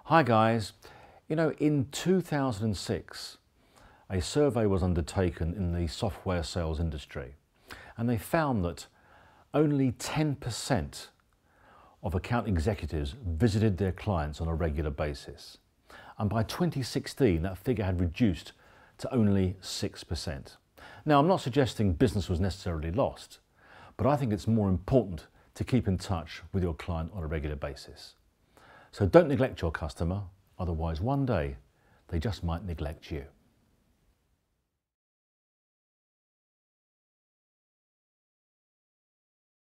Hi guys, in 2006 a survey was undertaken in the software sales industry and they found that only 10% of account executives visited their clients on a regular basis, and by 2016 that figure had reduced to only 6%. Now, I'm not suggesting business was necessarily lost, but I think it's more important to keep in touch with your client on a regular basis. So don't neglect your customer, otherwise one day they just might neglect you.